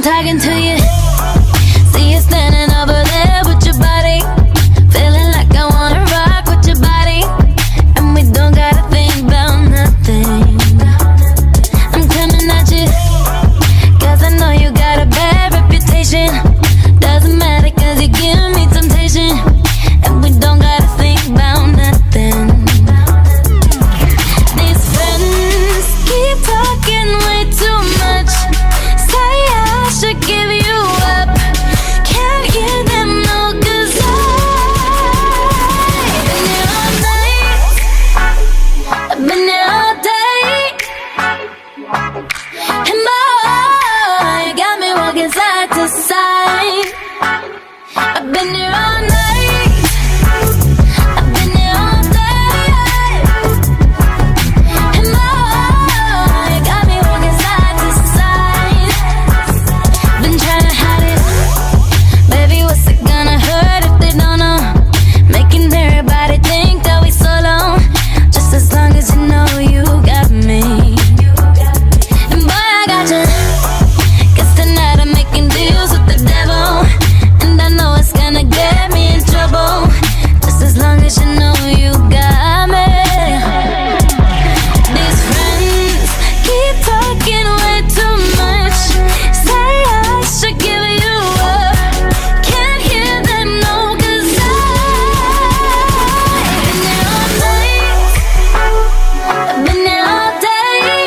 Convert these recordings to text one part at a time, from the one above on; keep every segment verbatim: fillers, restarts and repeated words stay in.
talking to you. See you standing over there with your body, feeling like I wanna rock with your body, and we don't gotta think about nothing. I'm coming at you, cause I know you got a bad reputation. Doesn't matter cause you give me temptation, and we don't gotta think about nothing. These friends keep talking way too much, say I should give you up. Can't hear them no, cause I've been here all night, I've been here all day, and boy, you got me walking side to side. I've been here all night, I've been here all day, and boy, you got me walking side to side. Been trying to hide it, baby, what's it gonna hurt if they don't know? Making everybody think that we solo, just as long as you know you got me. And boy, I got you, cause tonight I'm making deals with the devil, and I know it's gonna get me in trouble, just as long as you know you got me. These friends keep talking way too much, say I should give you up. Can't hear them no, cause I've been there all night, I've been there all day,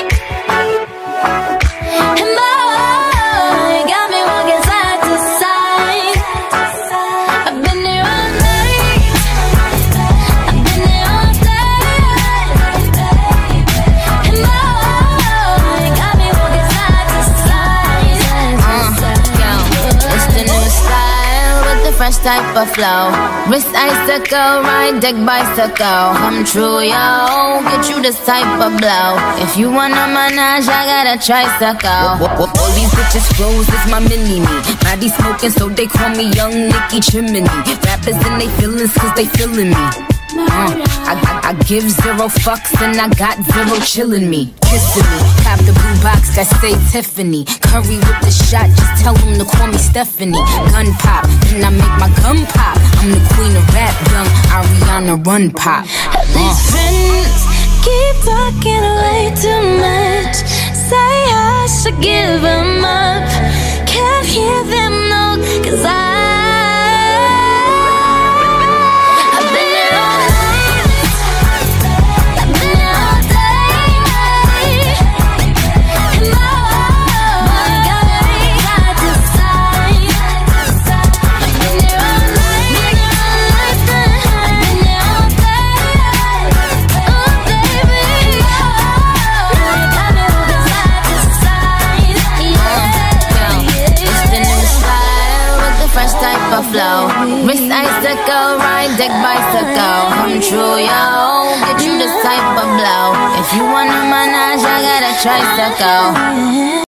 and boy, you got me walking side to side. I've been there all night, I've been there all day, and boy, you got me walking side to side. Yo, it's the new style with the fresh type of flow. Wrist icicle, ride deck bicycle. Come true, yo, get you this type of blow. If you wanna manage, I got a tricycle. All these bitches flows is my mini-me. Body smoking, so they call me Young Nicky Chimney. Rappers in they feelings, cause they feeling me. Uh, I, I, I give zero fucks and I got zero chillin' me. Kissing me, cop the blue box that say Tiffany. Curry with the shot, just tell them to call me Stephanie. Gun pop, then I make my gun pop. I'm the queen of rap, young Ariana Run Pop. These friends keep talking way too much, say I should give them up. Can't hear them no, cause I I've been there all night, I've been there all day, and boy, you got me side to side. I've been there all night, I've been there all day, oh baby, boy, you got me moving side to side. Yeah, It's the new style with the fresh type of flow. Wrist icicle, ride deck bicycle. Come true, yo, get you this type of blow. If you wanna manage, I got a tricycle.